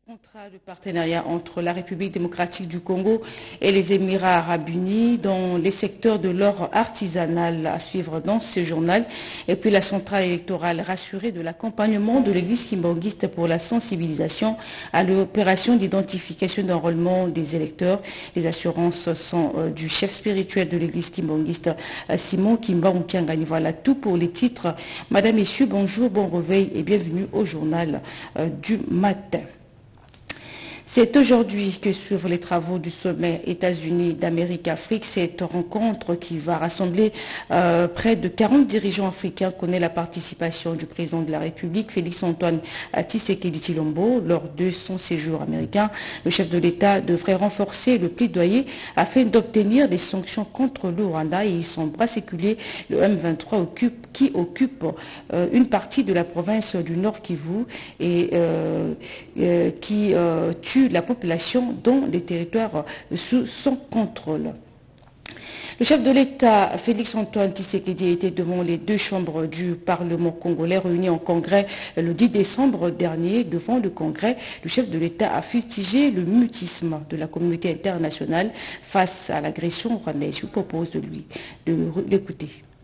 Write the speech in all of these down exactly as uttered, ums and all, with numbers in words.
Contrat de partenariat entre la République démocratique du Congo et les Émirats arabes unis dans les secteurs de l'or artisanal à suivre dans ce journal. Et puis la centrale électorale rassurée de l'accompagnement de l'église kimbanguiste pour la sensibilisation à l'opération d'identification d'enrôlement des électeurs. Les assurances sont euh, du chef spirituel de l'église kimbanguiste euh, Simon Kimba Moukiangani. Voilà tout pour les titres. Madame, Messieurs, bonjour, bon réveil et bienvenue au journal euh, du matin. C'est aujourd'hui que s'ouvrent les travaux du sommet États-Unis d'Amérique-Afrique. Cette rencontre qui va rassembler euh, près de quarante dirigeants africains connaît la participation du président de la République, Félix-Antoine Tshisekedi Tshilombo. Lors de son séjour américain, le chef de l'État devrait renforcer le plaidoyer afin d'obtenir des sanctions contre le Rwanda et son bras séculier, le M vingt-trois, occupe, qui occupe euh, une partie de la province du Nord Kivu et euh, euh, qui euh, tue la population dans les territoires sous son contrôle. Le chef de l'État, Félix-Antoine Tshisekedi, était devant les deux chambres du Parlement congolais réunis en congrès le dix décembre dernier. Devant le congrès, le chef de l'État a fustigé le mutisme de la communauté internationale face à l'agression rwandaise. Je vous propose de lui de l'écouter.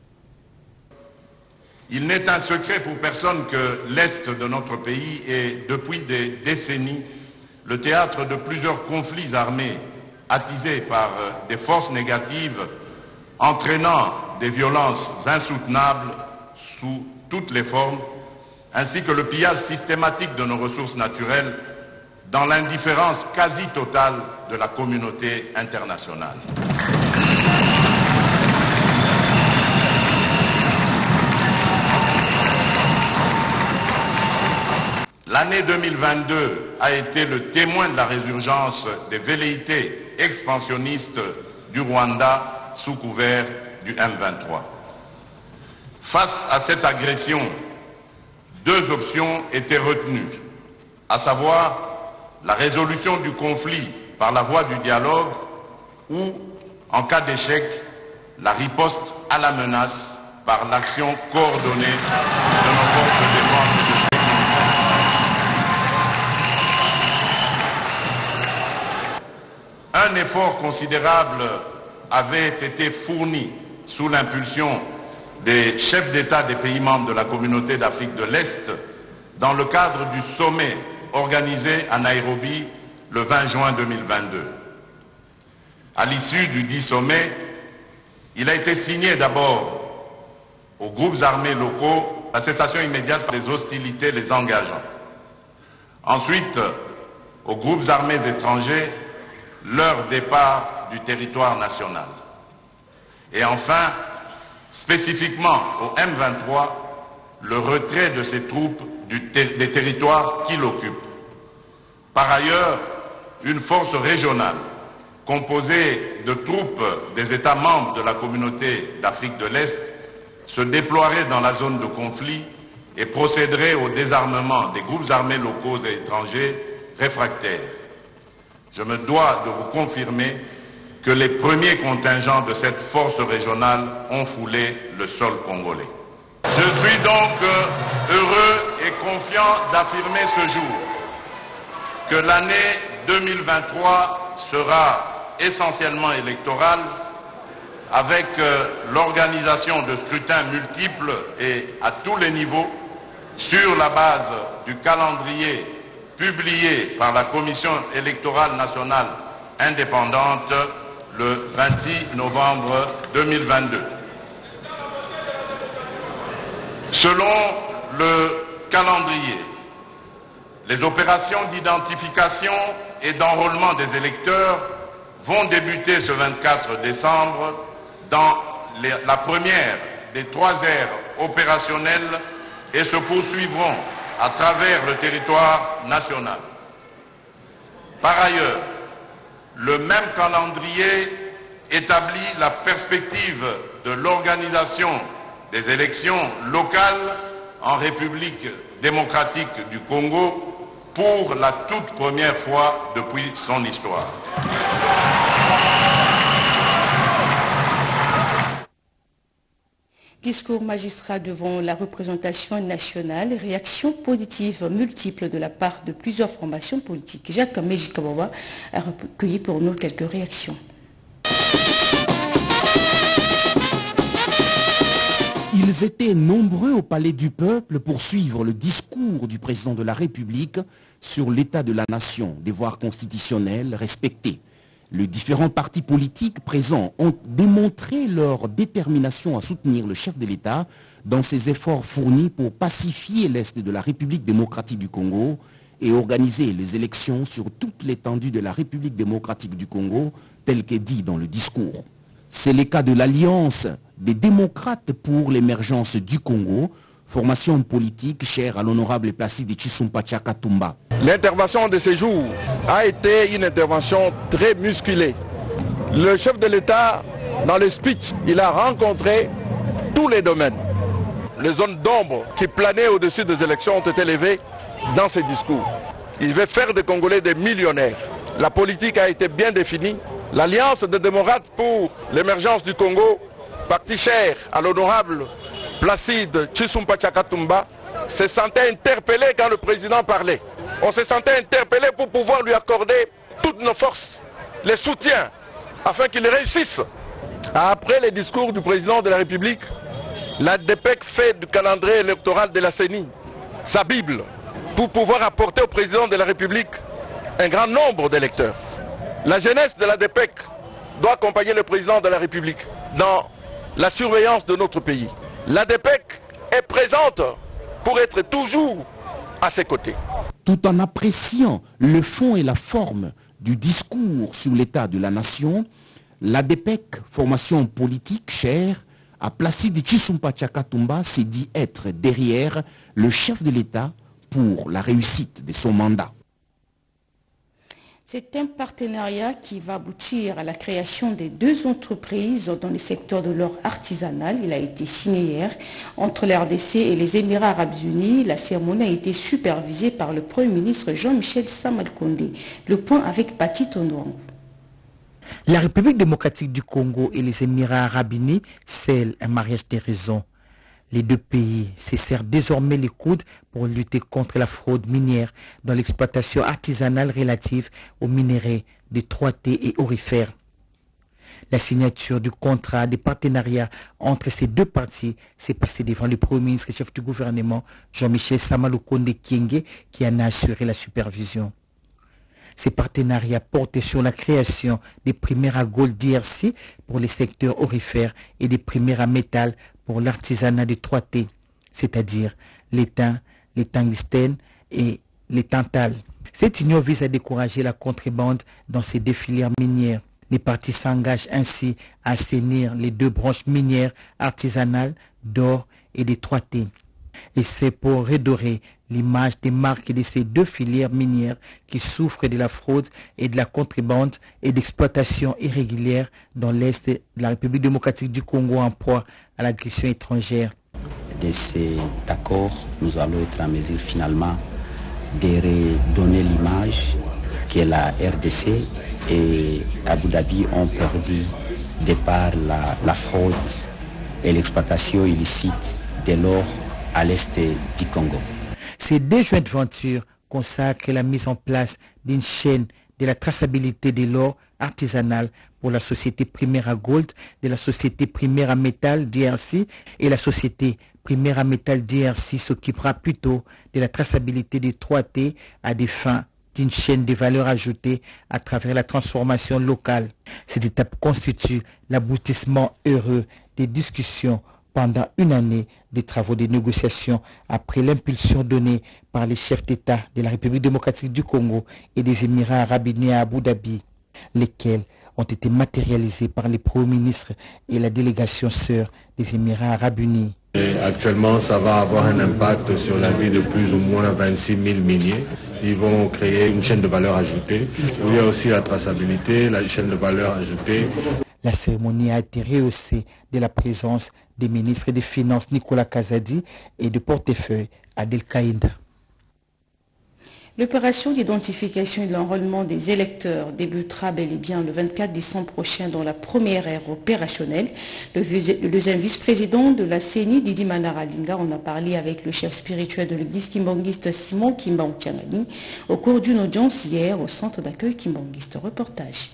Il n'est un secret pour personne que l'Est de notre pays est, depuis des décennies, le théâtre de plusieurs conflits armés attisés par des forces négatives entraînant des violences insoutenables sous toutes les formes, ainsi que le pillage systématique de nos ressources naturelles dans l'indifférence quasi totale de la communauté internationale. L'année deux mille vingt-deux a été le témoin de la résurgence des velléités expansionnistes du Rwanda sous couvert du M vingt-trois. Face à cette agression, deux options étaient retenues, à savoir la résolution du conflit par la voie du dialogue ou, en cas d'échec, la riposte à la menace par l'action coordonnée de nos forces de défense et de sécurité. Un effort considérable avait été fourni sous l'impulsion des chefs d'État des pays membres de la communauté d'Afrique de l'Est dans le cadre du sommet organisé à Nairobi le vingt juin deux mille vingt-deux. À l'issue du dit sommet, il a été signé d'abord aux groupes armés locaux la cessation immédiate des hostilités les engageant. Ensuite, aux groupes armés étrangers, leur départ du territoire national. Et enfin, spécifiquement au M vingt-trois, le retrait de ces troupes du ter- des territoires qu'il occupe. Par ailleurs, une force régionale composée de troupes des États membres de la communauté d'Afrique de l'Est se déploierait dans la zone de conflit et procéderait au désarmement des groupes armés locaux et étrangers réfractaires. Je me dois de vous confirmer que les premiers contingents de cette force régionale ont foulé le sol congolais. Je suis donc heureux et confiant d'affirmer ce jour que l'année deux mille vingt-trois sera essentiellement électorale avec l'organisation de scrutins multiples et à tous les niveaux sur la base du calendrier publié par la Commission électorale nationale indépendante le vingt-six novembre deux mille vingt-deux. Selon le calendrier, les opérations d'identification et d'enrôlement des électeurs vont débuter ce vingt-quatre décembre dans les, la première des trois aires opérationnelles et se poursuivront à travers le territoire national. Par ailleurs, le même calendrier établit la perspective de l'organisation des élections locales en République démocratique du Congo pour la toute première fois depuis son histoire. Discours magistral devant la représentation nationale, réactions positives multiples de la part de plusieurs formations politiques. Jacques Méjikabawa a recueilli pour nous quelques réactions. Ils étaient nombreux au Palais du Peuple pour suivre le discours du président de la République sur l'état de la nation, devoirs constitutionnels respectés. Les différents partis politiques présents ont démontré leur détermination à soutenir le chef de l'État dans ses efforts fournis pour pacifier l'Est de la République démocratique du Congo et organiser les élections sur toute l'étendue de la République démocratique du Congo, tel qu'est dit dans le discours. C'est le cas de l'Alliance des démocrates pour l'émergence du Congo, formation politique chère à l'honorable Placide Tshissumpa Katumba. L'intervention de ces jours a été une intervention très musculée. Le chef de l'État, dans le speech, il a rencontré tous les domaines. Les zones d'ombre qui planaient au-dessus des élections ont été levées dans ses discours. Il veut faire des Congolais des millionnaires. La politique a été bien définie. L'Alliance des démocrates pour l'émergence du Congo, parti cher à l'honorable Placide Tshissumpa Katumba, se sentait interpellé quand le président parlait. On se sentait interpellé pour pouvoir lui accorder toutes nos forces, les soutiens, afin qu'il réussisse. Après les discours du président de la République, la D P E C fait du calendrier électoral de la C E N I sa Bible, pour pouvoir apporter au président de la République un grand nombre d'électeurs. La jeunesse de la D P E C doit accompagner le président de la République dans la surveillance de notre pays. La D P E C est présente pour être toujours à ses côtés. Tout en appréciant le fond et la forme du discours sur l'état de la nation, la D P E C, formation politique chère à Placide Tshissumpa Katumba, s'est dit être derrière le chef de l'État pour la réussite de son mandat. C'est un partenariat qui va aboutir à la création des deux entreprises dans le secteur de l'or artisanal. Il a été signé hier entre la R D C et les Émirats arabes unis. La cérémonie a été supervisée par le Premier ministre Jean-Michel Sama-Lukonde. Le point avec Pati Tondouan. La République démocratique du Congo et les Émirats arabes unis scellent un mariage des raisons. Les deux pays se serrent désormais les coudes pour lutter contre la fraude minière dans l'exploitation artisanale relative aux minerais de trois T et aurifères. La signature du contrat de partenariat entre ces deux parties s'est passée devant le Premier ministre et chef du gouvernement Jean-Michel Sama-Lukonde Kyenge qui en a assuré la supervision. Ces partenariats portent sur la création des primaires à gold D R C pour les secteurs aurifères et des primaires à métal pour l'artisanat de trois T, c'est-à-dire l'étain, les tungstènes et les tantales. Cette union vise à décourager la contrebande dans ces deux filières minières. Les parties s'engagent ainsi à assainir les deux branches minières artisanales d'or et des trois T. Et c'est pour redorer l'image des marques de ces deux filières minières qui souffrent de la fraude et de la contrebande et d'exploitation irrégulière dans l'Est de la République démocratique du Congo en proie à l'agression étrangère. De cet accord, nous allons être en mesure finalement de redonner l'image que la R D C et Abu Dhabi ont perdu de par la, la fraude et l'exploitation illicite de l'or à l'est du Congo. Ces deux jointes ventures consacrent la mise en place d'une chaîne de la traçabilité de l'or artisanal pour la société primaire à gold, de la société primaire à métal D R C et la société primaire à métal D R C s'occupera plutôt de la traçabilité des trois T à des fins d'une chaîne de valeur ajoutée à travers la transformation locale. Cette étape constitue l'aboutissement heureux des discussions pendant une année des travaux de négociation après l'impulsion donnée par les chefs d'État de la République démocratique du Congo et des Émirats arabes unis à Abu Dhabi, lesquels ont été matérialisés par les premiers ministres et la délégation sœur des Émirats arabes unis. Et actuellement, ça va avoir un impact sur la vie de plus ou moins vingt-six mille miniers. Ils vont créer une chaîne de valeur ajoutée. Il y a aussi la traçabilité, la chaîne de valeur ajoutée. La cérémonie a été rehaussée de la présence des ministres des Finances Nicolas Kazadi et de portefeuille Adel Kaïda. L'opération d'identification et de l'enrôlement des électeurs débutera bel et bien le vingt-quatre décembre prochain dans la première ère opérationnelle. Le deuxième vice-président de la C E N I, Didi Manara-Linga, on a parlé avec le chef spirituel de l'église kimbangiste Simon Kimba-Ontiangani au cours d'une audience hier au centre d'accueil kimbangiste. Reportage.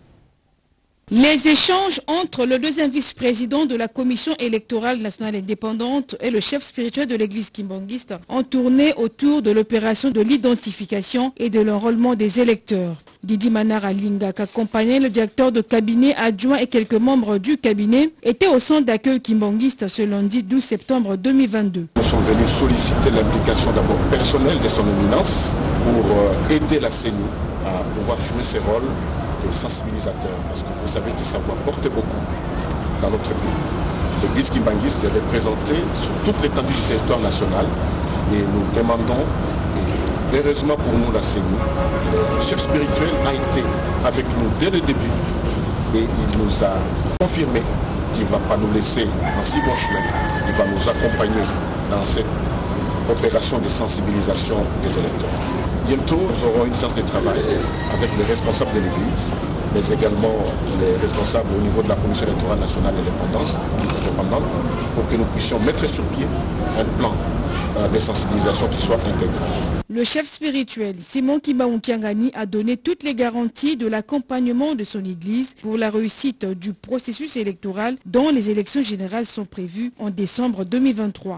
Les échanges entre le deuxième vice-président de la Commission électorale nationale indépendante et le chef spirituel de l'église kimbangiste ont tourné autour de l'opération de l'identification et de l'enrôlement des électeurs. Didi Manara-Linga, accompagné le directeur de cabinet adjoint et quelques membres du cabinet, était au centre d'accueil kimbangiste ce lundi douze septembre deux mille vingt-deux. Nous sommes venus solliciter l'implication d'abord personnelle de son éminence pour aider la C E N I à pouvoir jouer ses rôles de sensibilisateur, parce que vous savez que sa voix porte beaucoup dans notre pays. L'église kimbangiste est représentée sur toute l'étendue du territoire national et nous demandons, et heureusement pour nous la C E N I, le chef spirituel a été avec nous dès le début et il nous a confirmé qu'il ne va pas nous laisser en si bon chemin, il va nous accompagner dans cette opération de sensibilisation des électeurs. Bientôt, nous aurons une séance de travail avec les responsables de l'Église, mais également les responsables au niveau de la Commission électorale nationale indépendante, pour que nous puissions mettre sur pied un plan de sensibilisation qui soit intégré. Le chef spirituel Simon Kimba-Ontiangani a donné toutes les garanties de l'accompagnement de son Église pour la réussite du processus électoral dont les élections générales sont prévues en décembre deux mille vingt-trois.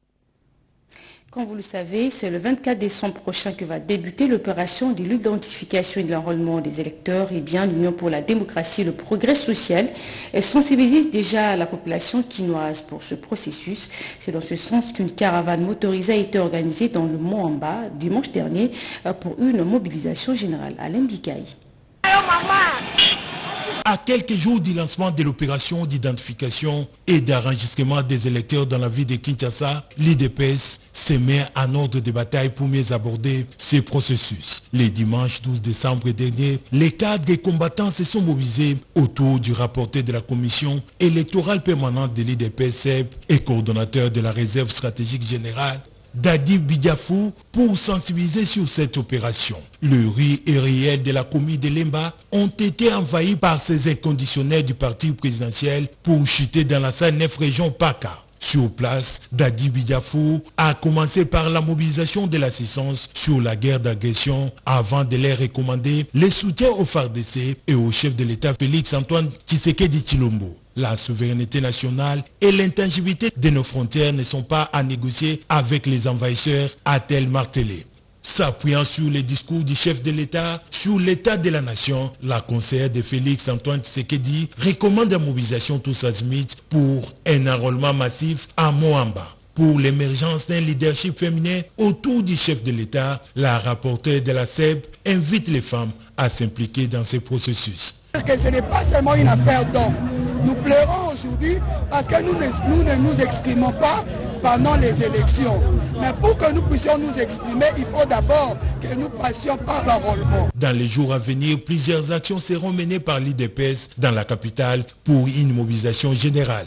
Comme vous le savez, c'est le vingt-quatre décembre prochain que va débuter l'opération de l'identification et de l'enrôlement des électeurs. Et bien, l'Union pour la démocratie et le progrès social est sensibilise déjà la population quinoise pour ce processus. C'est dans ce sens qu'une caravane motorisée a été organisée dans le Mont-en-Bas dimanche dernier pour une mobilisation générale. Alain Bikaï. À quelques jours du lancement de l'opération d'identification et d'enregistrement des électeurs dans la ville de Kinshasa, l'I D P S se met en ordre de bataille pour mieux aborder ce processus. Le dimanche douze décembre dernier, les cadres et combattants se sont mobilisés autour du rapporteur de la commission électorale permanente de l'I D P S et coordonnateur de la réserve stratégique générale, Dadi Bidiafou, pour sensibiliser sur cette opération. Le riz et réel de la commune de Lemba ont été envahis par ces inconditionnels du parti présidentiel pour chuter dans la salle neuf région P A C A. Sur place, Dadi Bidiafou a commencé par la mobilisation de l'assistance sur la guerre d'agression avant de leur recommander le soutien au F A R D C et au chef de l'État Félix Antoine Tshisekedi Tshilombo. La souveraineté nationale et l'intangibilité de nos frontières ne sont pas à négocier avec les envahisseurs, a-t-elle martelé. S'appuyant sur les discours du chef de l'État sur l'état de la nation, la conseillère de Félix Antoine Tshisekedi recommande la mobilisation tous azimuts pour un enrôlement massif à Moamba. Pour l'émergence d'un leadership féminin autour du chef de l'État, la rapporteure de la S E B invite les femmes à s'impliquer dans ce processus. Que ce n'est pas seulement une affaire d'hommes. Nous pleurons aujourd'hui parce que nous ne, nous ne nous exprimons pas pendant les élections. Mais pour que nous puissions nous exprimer, il faut d'abord que nous passions par l'enrôlement. Dans les jours à venir, plusieurs actions seront menées par l'I D P S dans la capitale pour une mobilisation générale.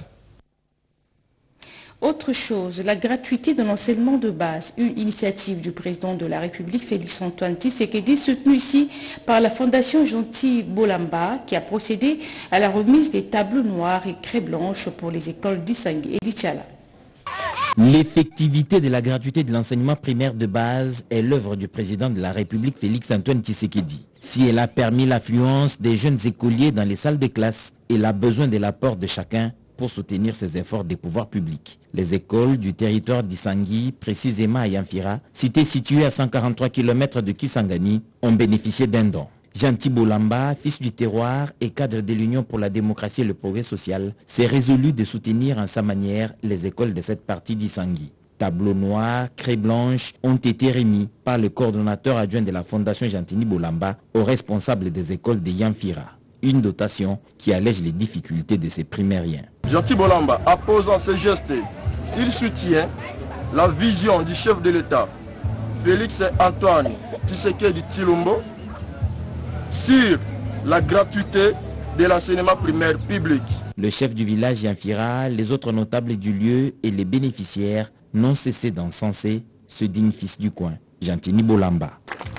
Autre chose, la gratuité de l'enseignement de base, une initiative du président de la République, Félix Antoine Tshisekedi, soutenue ici par la Fondation Gentil Bolamba, qui a procédé à la remise des tableaux noirs et craies blanches pour les écoles d'Isangui et d'Ichala. L'effectivité de la gratuité de l'enseignement primaire de base est l'œuvre du président de la République, Félix Antoine Tshisekedi. Si elle a permis l'affluence des jeunes écoliers dans les salles de classe, elle a besoin de l'apport de chacun pour soutenir ces efforts des pouvoirs publics. Les écoles du territoire d'Isangui, précisément à Yamfira, cité située à cent quarante-trois kilomètres de Kisangani, ont bénéficié d'un don. Gentil Bolamba, fils du terroir et cadre de l'Union pour la démocratie et le progrès social, s'est résolu de soutenir en sa manière les écoles de cette partie d'Isangui. Tableaux noirs, craies blanches ont été remis par le coordonnateur adjoint de la Fondation Gentini Bolamba aux responsables des écoles de Yamfira. Une dotation qui allège les difficultés de ces primériens. Gentil Bolamba, apposant ce geste, il soutient la vision du chef de l'État, Félix Antoine Tshisekedi Tshilombo, sur la gratuité de l'enseignement primaire public. Le chef du village Yamfira, les autres notables du lieu et les bénéficiaires n'ont cessé d'encenser ce digne fils du coin, Gentini Bolamba.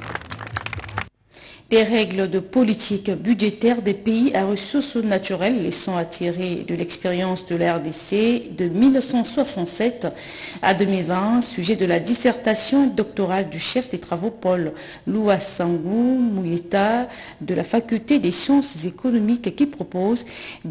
Des règles de politique budgétaire des pays à ressources naturelles, les sont attirées de l'expérience de la R D C de mille neuf cent soixante-sept à deux mille vingt, sujet de la dissertation doctorale du chef des travaux Paul Louassangou Mouyeta de la faculté des sciences économiques qui propose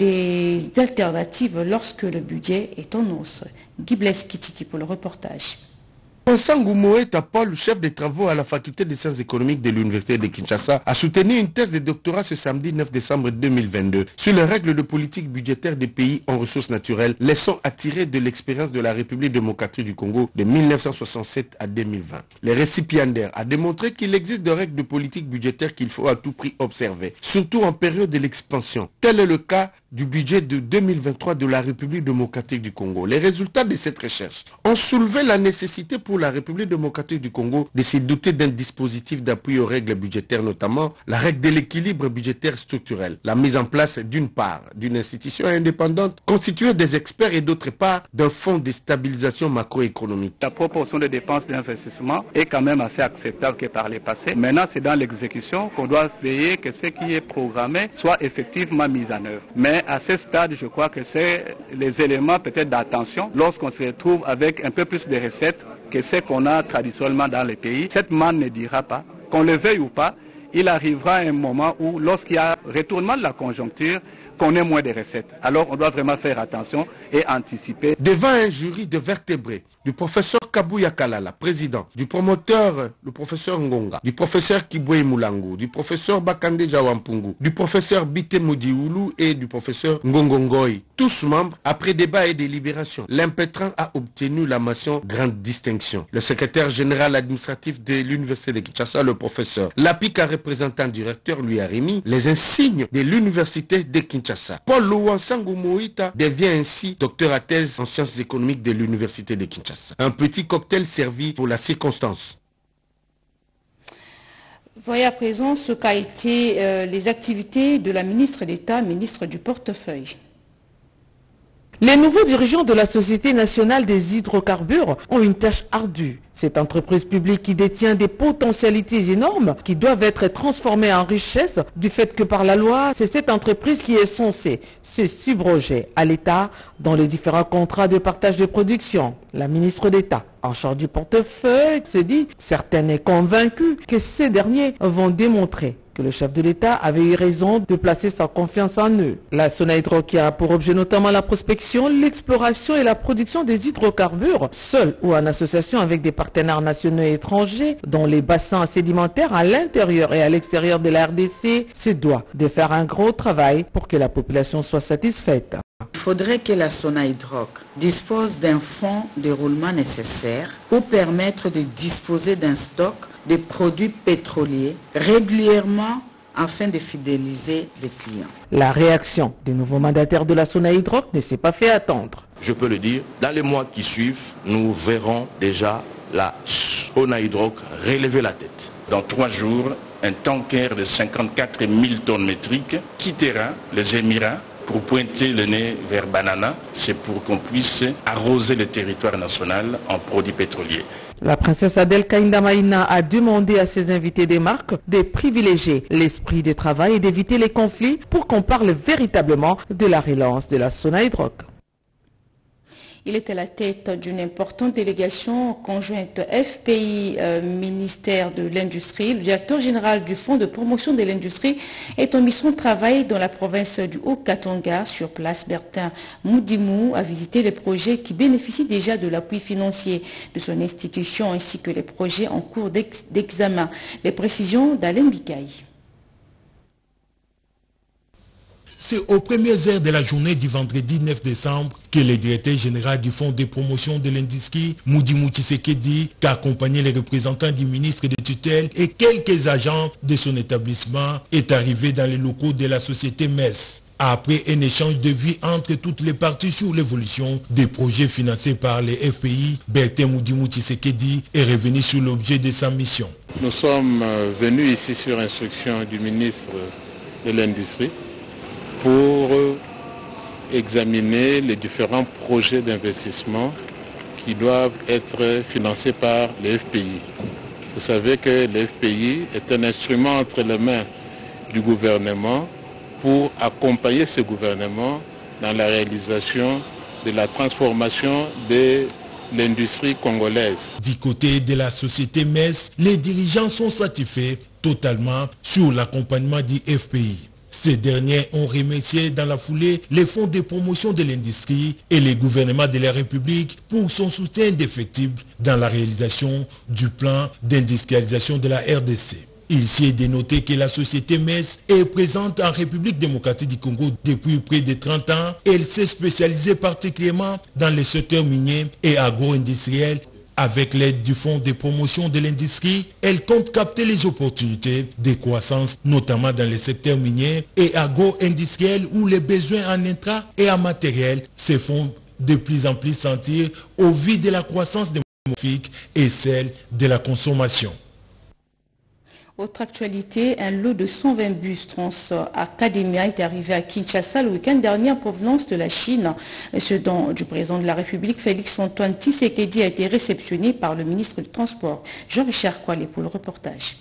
des alternatives lorsque le budget est en hausse. Guy Blaise Kitiki pour le reportage. Louassangou Mouyeta Paul, chef des travaux à la faculté des sciences économiques de l'université de Kinshasa, a soutenu une thèse de doctorat ce samedi neuf décembre deux mille vingt-deux sur les règles de politique budgétaire des pays en ressources naturelles, laissant attirer de l'expérience de la République démocratique du Congo de mille neuf cent soixante-sept à deux mille vingt. Les récipiendaires a démontré qu'il existe des règles de politique budgétaire qu'il faut à tout prix observer, surtout en période de l'expansion. Tel est le cas du budget de deux mille vingt-trois de la République démocratique du Congo. Les résultats de cette recherche ont soulevé la nécessité pour la République démocratique du Congo de se doter d'un dispositif d'appui aux règles budgétaires, notamment la règle de l'équilibre budgétaire structurel, la mise en place d'une part d'une institution indépendante constituée des experts et d'autre part d'un fonds de stabilisation macroéconomique. La proportion de dépenses d'investissement est quand même assez acceptable que par les passés. Maintenant, c'est dans l'exécution qu'on doit veiller que ce qui est programmé soit effectivement mis en œuvre. Mais à ce stade, je crois que c'est les éléments peut-être d'attention lorsqu'on se retrouve avec un peu plus de recettes que ce qu'on a traditionnellement dans les pays. Cette manne ne dira pas, qu'on le veuille ou pas, il arrivera un moment où, lorsqu'il y a retournement de la conjoncture, qu'on ait moins de recettes. Alors on doit vraiment faire attention et anticiper. Devant un jury de vertébrés, du professeur Kabouya Kalala, président, du promoteur, le professeur Ngonga, du professeur Kibwe Moulangu, du professeur Bakande Jawampungu, du professeur Bite Moudioulou et du professeur Ngongongoy, tous membres, après débat et délibération, l'impétrant a obtenu la mention grande distinction. Le secrétaire général administratif de l'université de Kinshasa, le professeur Lapika, représentant directeur, lui a remis les insignes de l'université de Kinshasa. Paul Louassangou Mouyeta devient ainsi docteur à thèse en sciences économiques de l'université de Kinshasa. Un petit cocktail servi pour la circonstance. Voyez à présent ce qu'a été euh, les activités de la ministre d'État, ministre du portefeuille. Les nouveaux dirigeants de la Société nationale des hydrocarbures ont une tâche ardue. Cette entreprise publique qui détient des potentialités énormes qui doivent être transformées en richesse du fait que par la loi, c'est cette entreprise qui est censée se subroger à l'État dans les différents contrats de partage de production. La ministre d'État en charge du portefeuille s'est dit certaine et convaincue que ces derniers vont démontrer que le chef de l'État avait eu raison de placer sa confiance en eux. La Sonahydraulique qui a pour objet notamment la prospection, l'exploration et la production des hydrocarbures, seul ou en association avec des partenaires nationaux et étrangers, dont les bassins sédimentaires à l'intérieur et à l'extérieur de la R D C, se doit de faire un gros travail pour que la population soit satisfaite. Il faudrait que la Sonahydraulique dispose d'un fonds de roulement nécessaire pour permettre de disposer d'un stock de produits pétroliers régulièrement afin de fidéliser les clients. La réaction des nouveaux mandataires de la Sonahydraulique ne s'est pas fait attendre. Je peux le dire, dans les mois qui suivent, nous verrons déjà la Sonahydraulique relever la tête. Dans trois jours, un tanker de cinquante-quatre mille tonnes métriques quittera les Émirats pour pointer le nez vers Banana. C'est pour qu'on puisse arroser le territoire national en produits pétroliers. La princesse Adèle Kainda Maïna a demandé à ses invités des marques de privilégier l'esprit de travail et d'éviter les conflits pour qu'on parle véritablement de la relance de la Sonahydraulique. Il est à la tête d'une importante délégation conjointe F P I euh, ministère de l'Industrie. Le directeur général du Fonds de promotion de l'industrie est en mission de travail dans la province du Haut-Katanga. Sur place, Bertin Moudimou a visité les projets qui bénéficient déjà de l'appui financier de son institution ainsi que les projets en cours d'examen. Les précisions d'Alain Bikaï. C'est aux premières heures de la journée du vendredi neuf décembre que le directeur général du Fonds de promotion de l'industrie, Moudimou Tshisekedi, qui a accompagné les représentants du ministre de tutelle et quelques agents de son établissement, est arrivé dans les locaux de la société M E S. Après un échange de vues entre toutes les parties sur l'évolution des projets financés par les F P I, Bertin Moudimou Tshisekedi est revenu sur l'objet de sa mission. Nous sommes venus ici sur instruction du ministre de l'Industrie pour examiner les différents projets d'investissement qui doivent être financés par les F P I. Vous savez que le F P I est un instrument entre les mains du gouvernement pour accompagner ce gouvernement dans la réalisation de la transformation de l'industrie congolaise. Du côté de la société M E S, les dirigeants sont satisfaits totalement sur l'accompagnement du F P I. Ces derniers ont remercié dans la foulée les fonds de promotion de l'industrie et les gouvernements de la République pour son soutien indéfectible dans la réalisation du plan d'industrialisation de la R D C. Il s'y est dénoté que la société M E S est présente en République démocratique du Congo depuis près de trente ans. Elle s'est spécialisée particulièrement dans les secteurs miniers et agro-industriels. Avec l'aide du Fonds de promotion de l'industrie, elle compte capter les opportunités de croissance, notamment dans les secteurs miniers et agro-industriels où les besoins en intra et en matériel se font de plus en plus sentir au vu de la croissance démographique et celle de la consommation. Autre actualité, un lot de cent vingt bus Trans-Academia est arrivé à Kinshasa le week-end dernier en provenance de la Chine. Ce don du président de la République, Félix-Antoine Tshisekedi, a été réceptionné par le ministre du Transport, Jean-Richard Koualé, pour le reportage.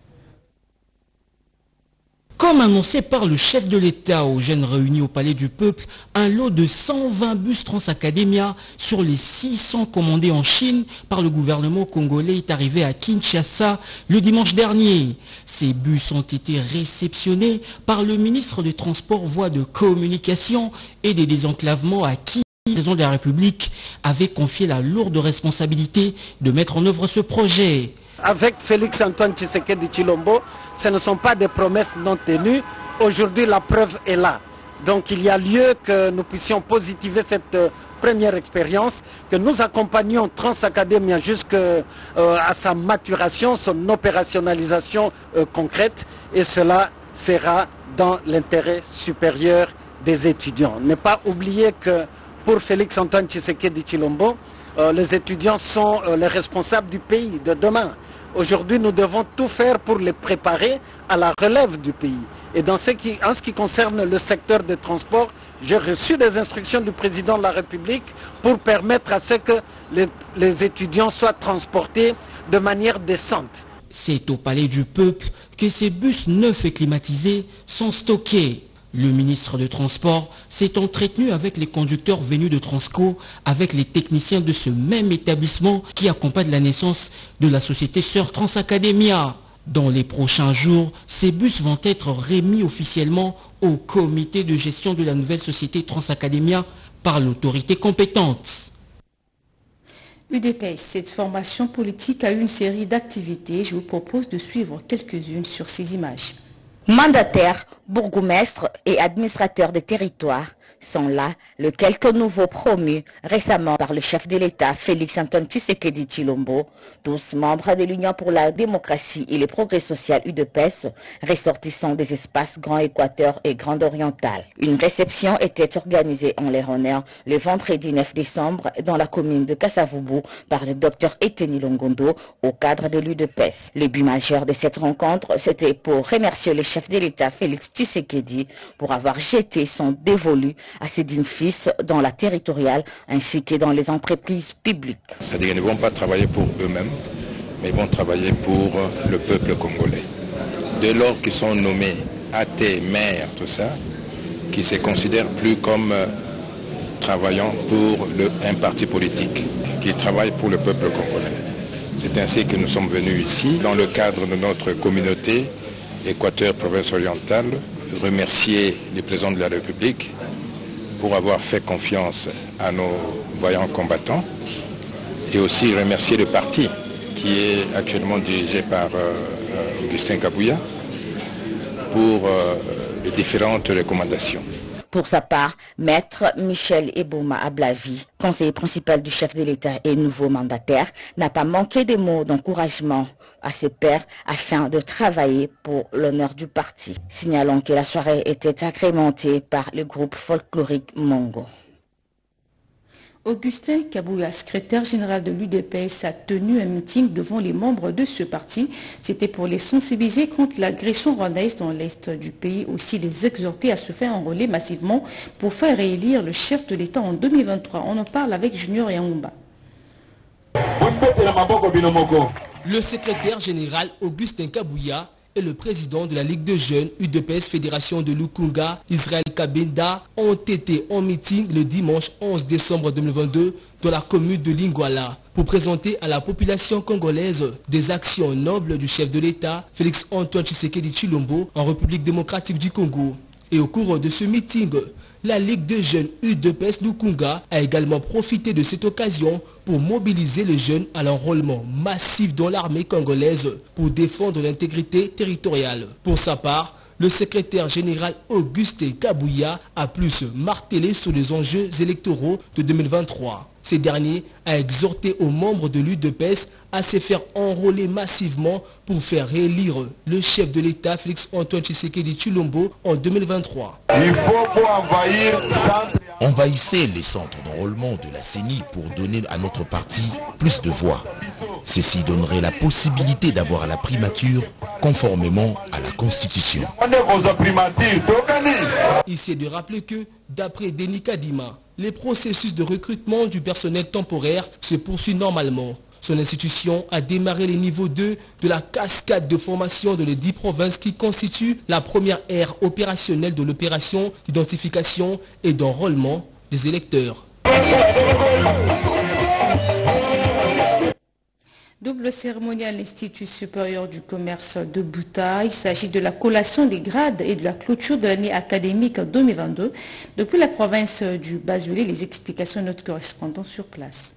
Comme annoncé par le chef de l'État aux jeunes réunis au Palais du Peuple, un lot de cent vingt bus Trans-Academia sur les six cents commandés en Chine par le gouvernement congolais est arrivé à Kinshasa le dimanche dernier. Ces bus ont été réceptionnés par le ministre des Transports, voies de communication et des désenclavements à qui le président de la République avait confié la lourde responsabilité de mettre en œuvre ce projet. Avec Félix-Antoine Tshisekedi Tshilombo, ce ne sont pas des promesses non tenues. Aujourd'hui, la preuve est là. Donc il y a lieu que nous puissions positiver cette euh, première expérience, que nous accompagnions Trans-Academia jusqu'à euh, sa maturation, son opérationnalisation euh, concrète, et cela sera dans l'intérêt supérieur des étudiants. Ne pas oublier que pour Félix-Antoine Tshisekedi Tshilombo, euh, les étudiants sont euh, les responsables du pays de demain. Aujourd'hui, nous devons tout faire pour les préparer à la relève du pays. Et dans ce qui, en ce qui concerne le secteur des transports, j'ai reçu des instructions du président de la République pour permettre à ce que les, les étudiants soient transportés de manière décente. C'est au Palais du Peuple que ces bus neufs et climatisés sont stockés. Le ministre des Transports s'est entretenu avec les conducteurs venus de Transco, avec les techniciens de ce même établissement qui accompagne la naissance de la société sœur Trans-Academia. Dans les prochains jours, ces bus vont être remis officiellement au comité de gestion de la nouvelle société Trans-Academia par l'autorité compétente. U D P S, cette formation politique a eu une série d'activités. Je vous propose de suivre quelques-unes sur ces images. Mandataires, bourgmestres et administrateurs des territoires sont là les quelques nouveaux promus récemment par le chef de l'État Félix-Antoine Tshisekedi Tshilombo, tous membres de l'Union pour la démocratie et le progrès social U D P S, ressortissants des espaces Grand Équateur et Grand Oriental. Une réception était organisée en leur honneur le vendredi neuf décembre dans la commune de Kasavubu par le docteur Eteni Longondo au cadre de l'U D P S. Le but majeur de cette rencontre, c'était pour remercier le chef de l'État Félix Tshisekedi pour avoir jeté son dévolu à ses dignes fils dans la territoriale ainsi que dans les entreprises publiques. C'est-à-dire qu'ils ne vont pas travailler pour eux-mêmes, mais ils vont travailler pour le peuple congolais. Dès lors qu'ils sont nommés A T, maires, tout ça, qui se considèrent plus comme euh, travaillant pour le, un parti politique, qui travaille pour le peuple congolais. C'est ainsi que nous sommes venus ici, dans le cadre de notre communauté Équateur Province Orientale, remercier le président de la République pour avoir fait confiance à nos vaillants combattants et aussi remercier le parti qui est actuellement dirigé par euh, Augustin Kabouya pour euh, les différentes recommandations. Pour sa part, Maître Michel Ebouma Ablavi, conseiller principal du chef de l'État et nouveau mandataire, n'a pas manqué de mots d'encouragement à ses pairs afin de travailler pour l'honneur du parti. Signalons que la soirée était agrémentée par le groupe folklorique Mongo. Augustin Kabouya, secrétaire général de l'U D P S, a tenu un meeting devant les membres de ce parti. C'était pour les sensibiliser contre l'agression rwandaise dans l'est du pays, aussi les exhorter à se faire enrôler massivement pour faire réélire le chef de l'État en deux mille vingt-trois. On en parle avec Junior Yangumba. Le secrétaire général Augustin Kabouya et le président de la Ligue de jeunes U D P S Fédération de Lukunga, Israël Kabenda, ont été en meeting le dimanche onze décembre deux mille vingt-deux dans la commune de Lingwala pour présenter à la population congolaise des actions nobles du chef de l'État, Félix Antoine Tshisekedi Tshilombo, en République démocratique du Congo. Et au cours de ce meeting, la Ligue de jeunes U D P S Lukunga a également profité de cette occasion pour mobiliser les jeunes à l'enrôlement massif dans l'armée congolaise pour défendre l'intégrité territoriale. Pour sa part, le secrétaire général Augustin Kabouya a plus martelé sur les enjeux électoraux de deux mille vingt-trois. Ces derniers a exhorté aux membres de l'U D P S à se faire enrôler massivement pour faire réélire le chef de l'État Félix Antoine Tshisekedi Tshilombo en deux mille vingt-trois. Il faut pas envahir. Envahissez les centres d'enrôlement de la C E N I pour donner à notre parti plus de voix. Ceci donnerait la possibilité d'avoir la primature conformément à la Constitution. Ici est de rappeler que, d'après Denis Kadima, les processus de recrutement du personnel temporaire se poursuivent normalement. Son institution a démarré les niveaux deux de la cascade de formation de les dix provinces qui constituent la première ère opérationnelle de l'opération d'identification et d'enrôlement des électeurs. Double cérémonie à l'Institut supérieur du commerce de Bouta. Il s'agit de la collation des grades et de la clôture de l'année académique deux mille vingt-deux. Depuis la province du Bas-Uélé, les explications de notre correspondant sur place.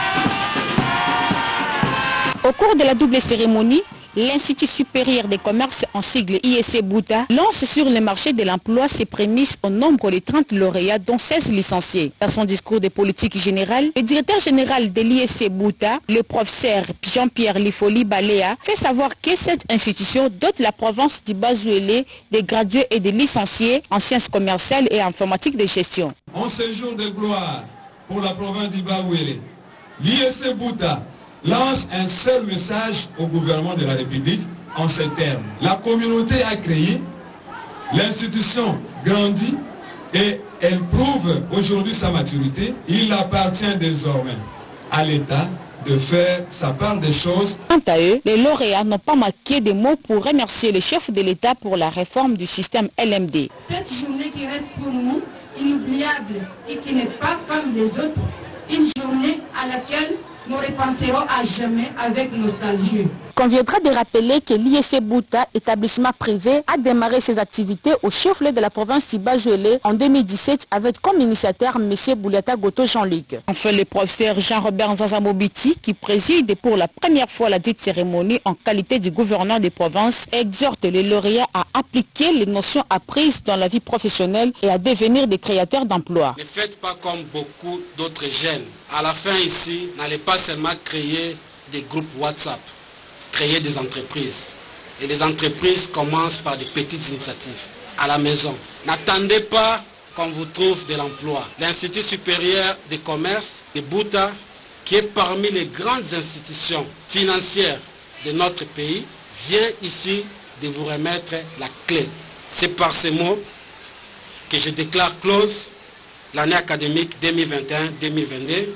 Au cours de la double cérémonie, l'Institut supérieur des commerces en sigle I S C Bouta lance sur le marché de l'emploi ses prémices au nombre de trente lauréats dont seize licenciés. Dans son discours de politique générale, le directeur général de l'I S C Bouta, le professeur Jean-Pierre Lifoli Baléa, fait savoir que cette institution dote la province du Bas-Uélé des gradués et des licenciés en sciences commerciales et informatique de gestion. En ce jour de gloire pour la province du Bas-Uélé, l'I S C Bouta lance un seul message au gouvernement de la République en ces termes. La communauté a créé, l'institution grandit et elle prouve aujourd'hui sa maturité. Il appartient désormais à l'État de faire sa part des choses. Quant à eux, les lauréats n'ont pas manqué de mots pour remercier le chef de l'État pour la réforme du système L M D. Cette journée qui reste pour nous inoubliable et qui n'est pas comme les autres, une journée à laquelle nous repenserons à jamais avec nostalgie. Conviendra de rappeler que l'I S C Bouta, établissement privé, a démarré ses activités au chef-lieu de la province du Bas-Uélé en deux mille dix-sept avec comme initiateur M. Boulata Goto Jean-Luc. Enfin, le professeur Jean-Robert Nzazamobiti, qui préside pour la première fois la dite cérémonie en qualité de gouverneur des provinces, exhorte les lauréats à appliquer les notions apprises dans la vie professionnelle et à devenir des créateurs d'emplois. Ne faites pas comme beaucoup d'autres jeunes. À la fin ici, n'allez pas seulement créer des groupes WhatsApp, créer des entreprises. Et les entreprises commencent par des petites initiatives à la maison. N'attendez pas qu'on vous trouve de l'emploi. L'Institut supérieur des commerces de Bouta, qui est parmi les grandes institutions financières de notre pays, vient ici de vous remettre la clé. C'est par ces mots que je déclare close l'année académique deux mille vingt et un deux mille vingt-deux.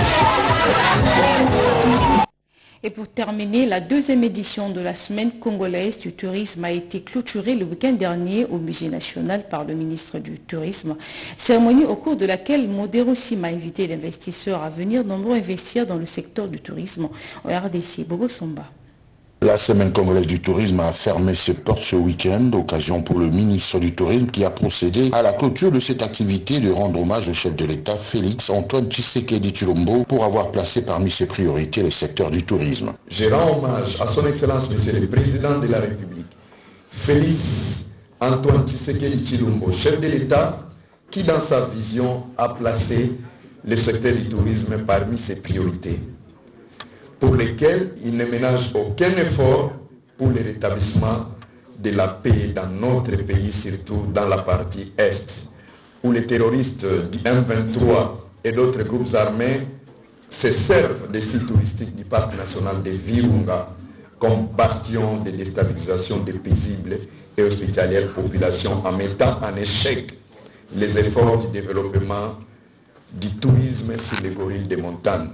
Et pour terminer, la deuxième édition de la Semaine congolaise du tourisme a été clôturée le week-end dernier au Musée national par le ministre du Tourisme. Cérémonie au cours de laquelle Modero Sim a invité l'investisseur à venir nombreux investir dans le secteur du tourisme au R D C. Bobo Somba. La Semaine congolaise du tourisme a fermé ses portes ce week-end, occasion pour le ministre du Tourisme qui a procédé à la clôture de cette activité de rendre hommage au chef de l'État Félix Antoine Tshisekedi Tshilombo pour avoir placé parmi ses priorités le secteur du tourisme. Je rends hommage à son Excellence Monsieur le Président de la République, Félix Antoine Tshisekedi Tshilombo, chef de l'État qui dans sa vision a placé le secteur du tourisme parmi ses priorités, pour lesquels il ne ménage aucun effort pour le rétablissement de la paix dans notre pays, surtout dans la partie Est, où les terroristes du M vingt-trois et d'autres groupes armés se servent des sites touristiques du parc national de Virunga comme bastion de déstabilisation des paisibles et hospitalières populations en mettant en échec les efforts du développement du tourisme sur les gorilles des montagnes.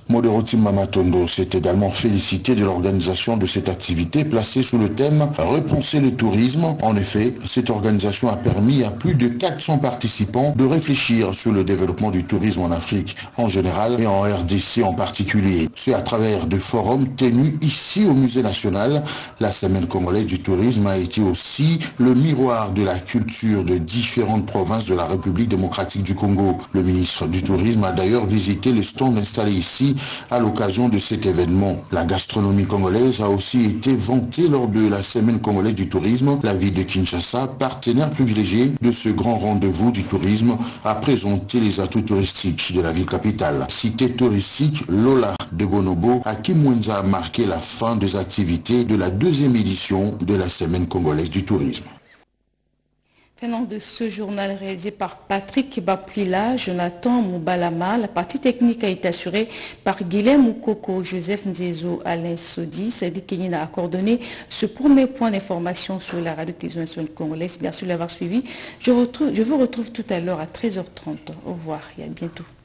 Moderoti Mamatondo s'est également félicité de l'organisation de cette activité placée sous le thème « Repenser le tourisme ». En effet, cette organisation a permis à plus de quatre cents participants de réfléchir sur le développement du tourisme en Afrique en général et en R D C en particulier. C'est à travers de forums tenus ici au Musée national. La Semaine congolaise du tourisme a été aussi le miroir de la culture de différentes provinces de la République démocratique du Congo. Le ministre du Tourisme a d'ailleurs visité les stands installés ici à l'occasion de cet événement. La gastronomie congolaise a aussi été vantée lors de la Semaine congolaise du tourisme. La ville de Kinshasa, partenaire privilégié de ce grand rendez-vous du tourisme, a présenté les atouts touristiques de la ville capitale. Cité touristique Lola de Bonobo à Kimwenza a marqué la fin des activités de la deuxième édition de la Semaine congolaise du tourisme. Venant de ce journal réalisé par Patrick Bapuila, Jonathan Moubalama, la partie technique a été assurée par Guilhem Moukoko, Joseph Nzezo, Alain Sodi. Sadi Kenina a coordonné ce premier point d'information sur la radio-télévision nationale congolaise. Merci de l'avoir suivi. Je, retrouve, je vous retrouve tout à l'heure à treize heures trente. Au revoir et à bientôt.